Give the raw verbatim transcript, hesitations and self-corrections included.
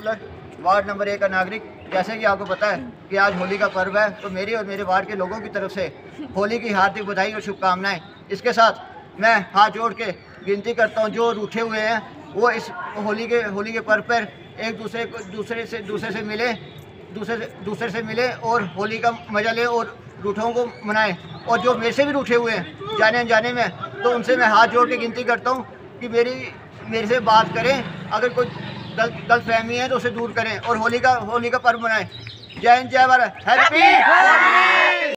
Counsellor, ward number एक का नागरिक। जैसे कि आपको पता है कि आज होली का पर्व है, तो मेरी और मेरे वार्ड के लोगों की तरफ से होली की हार्दिक बधाई और शुभकामनाएं। इसके साथ मैं हाथ जोड़ के गिनती करता हूं, जो रूठे हुए हैं वो इस होली के होली के पर्व पर एक दूसरे को दूसरे से दूसरे से मिले दूसरे से दूसरे से मिले और होली का मजा ले और रूठों को मनाएं। और जो मेरे से भी रूठे हुए हैं जाने अनजाने में, तो उनसे मैं हाथ जोड़ के गिनती करता हूँ कि मेरी मेरे से बात करें, अगर कोई गलत गलत फहमी है तो उसे दूर करें और होली का होली का पर्व मनाएं। जय हिंद, जय भारत, हैप्पी होली।